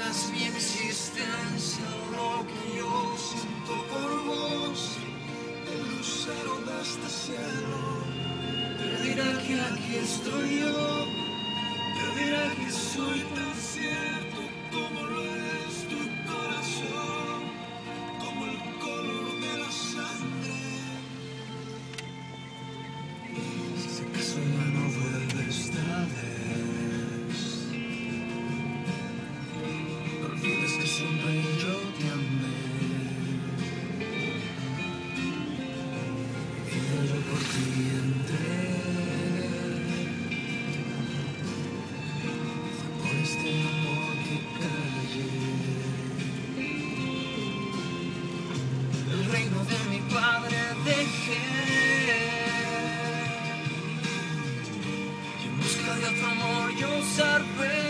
niegas mi existencia, lo que yo siento por vos, el lucero de este cielo te dirá que aquí estoy yo, te dirá que soy tan cierto como lo es tu corazón, como el color de la sangre. Si acaso ya no vuelve esta vez, no olvides que siempre yo te amé. Y yo por ti entré. Fue por este amor que callé. El reino de mi padre dejé. En busca de otro amor yo zarpé.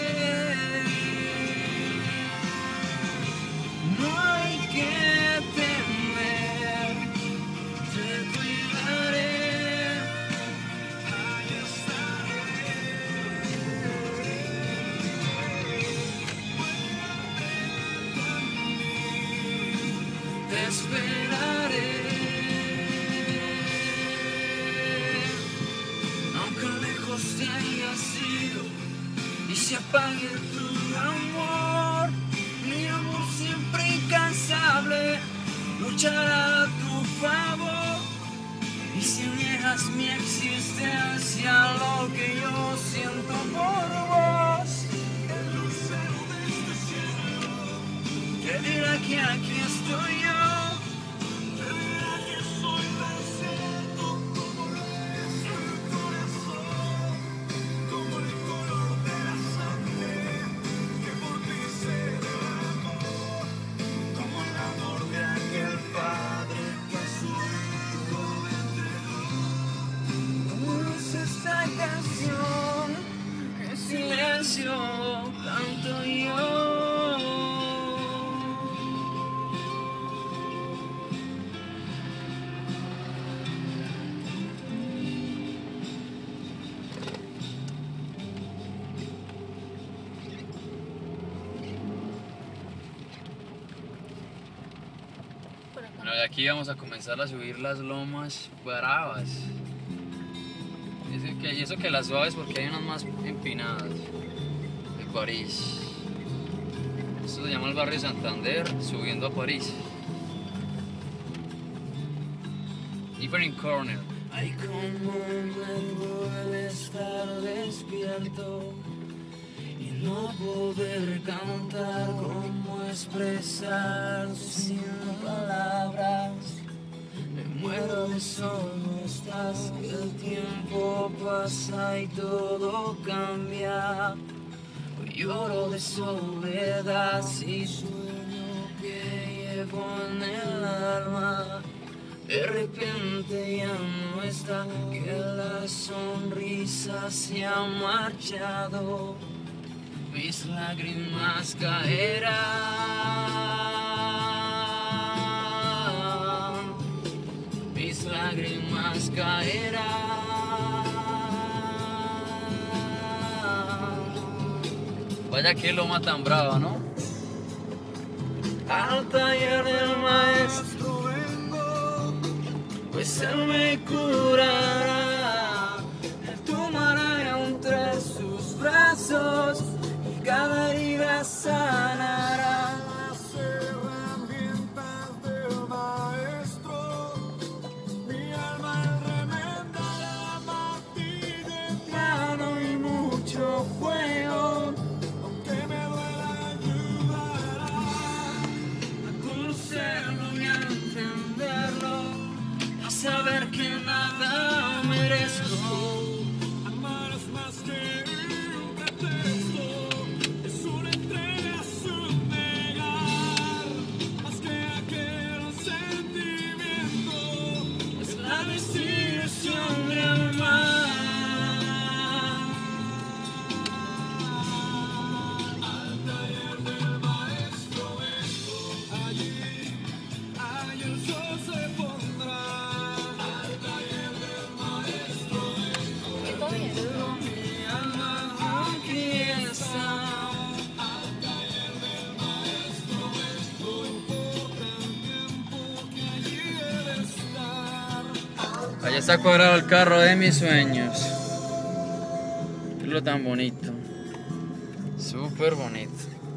No hay que temer, te cuidaré, ahí estaré. Te esperaré, aunque lejos te haya sido y se apague tu amor, mi amor siempre incansable luchará a tu favor. Y si niegas mi existencia, lo que yo siento por vos, el lucero de este cielo te dirá que aquí estoy yo, te dirá que soy tan cierto como lo es tu corazón, como el color de la sangre que por ti se derramó, como el amor de aquel padre que a su hijo entregó. Como es esta canción, en silencio canto yo. Bueno, de aquí vamos a comenzar a subir las lomas bravas. Y eso que las suaves porque hay unas más empinadas de París. Esto se llama el barrio Santander, subiendo a París. Evening Corner. Ay, cómo me duele estar despierto y no poder cantar, cómo expresar sin palabras. Me muero de solo estás, que el tiempo pasa y todo cambia. Hoy lloro de soledad y sueño que llevo en el alma. De repente ya no está, que la sonrisa se ha marchado, mis lágrimas caerán, mis lágrimas caerán. Vaya que loma tan brava, ¿no? Al taller del maestro vengo, pues él me curará, él tomará entre sus brazos y cada herida sanará. Las herramientas del maestro, mi alma remendará, martillo en mano y mucho fuego, aunque me duela ayudará a conocerlo y a entenderlo, a saber que nada merezco. Amar es más que un pretexto, es una entrega, es un negar, más que aquel sentimiento, es la decisión de amar. Al taller del maestro vengo, allí el sol se pondrá. Al taller del maestro vengo, mi alma aquí está. Al taller del Allá está cuadrado el carro de mis sueños. Es lo tan bonito. Súper bonito.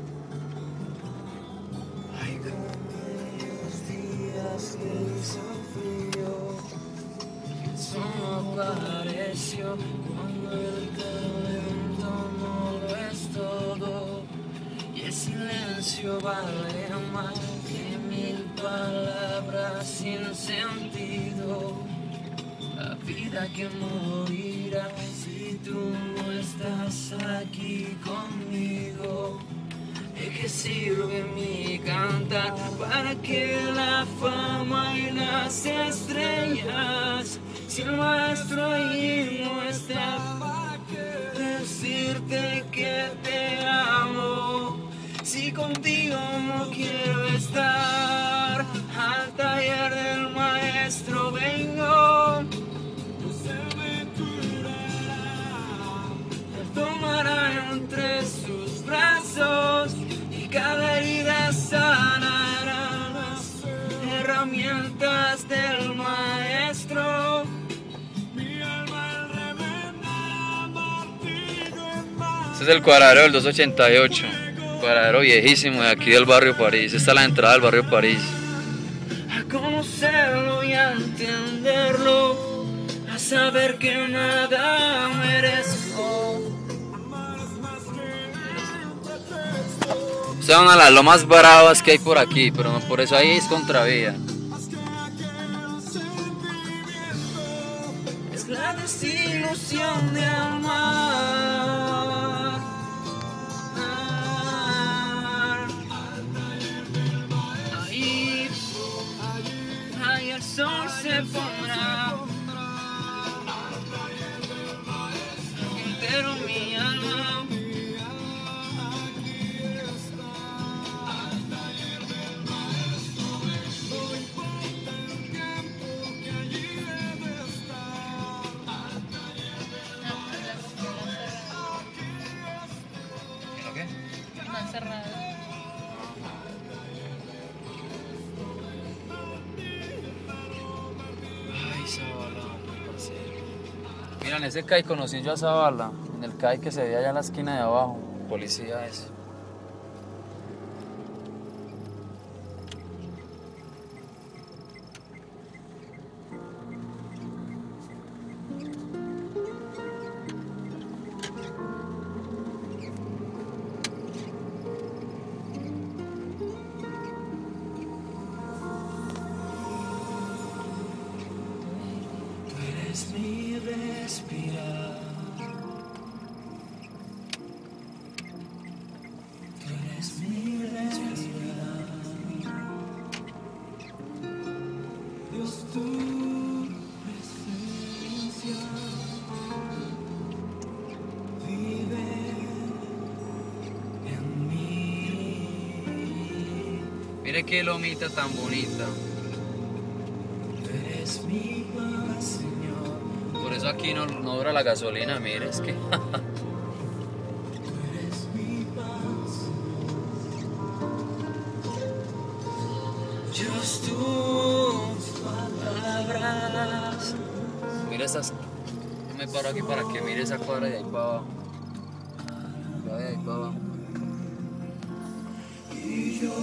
Ay, los días que hizo frío, solo apareció cuando el talento no lo es todo. Y el silencio vale más que 1000 palabras sin sentido. La vida que morirá si tú no estás aquí conmigo. ¿De qué sirve mi cantar para que la fama y las estrellas, si el maestro ahí no está? ¿Para qué decirte que te amo si contigo no quiero estar? Al taller del maestro vengo. Tomará entre sus brazos y cada herida sanará las herramientas del maestro. Mi alma remendará martillo en mano. Este es el cuadradero del 288. Cuadradero viejísimo de aquí del barrio París. Esta es la entrada del barrio París. A conocerlo y a entenderlo, a saber que nada merezco. Esta es una de las lomas bravas que hay por aquí, pero no, por eso ahí es contravía. Es la desilusión de amar. Ahí el sol se pondrá. Entero mi alma. Están cerrados. Ay, Zabala, parcero. Mira, en ese CAI conocí yo a Zabala, en el CAI que se ve allá en la esquina de abajo. Policía es. Es mi respirar, tú eres mi respirar, Dios, tu presencia vive en mí. Mire qué lomita tan bonita. Tú eres mi paz, Señor. Por eso aquí no dura la gasolina, mire, es que... Tú eres mi paz. Dios, tus palabras. Mira esas... Yo me paro aquí para que mire esa cuadra de ahí para abajo. La de ahí para abajo. Y yo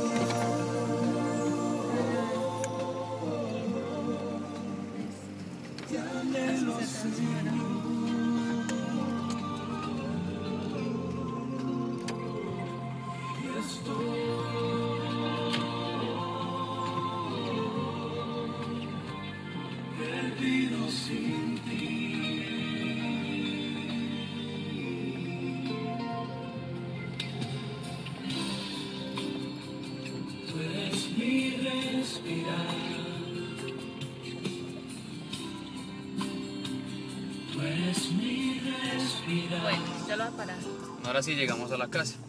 te anhelo, Señor. Y estoy perdido sin ti. Tú eres mi respirar. Tú eres mi respirar. Bueno, ya lo va a parar. Ahora sí llegamos a la casa.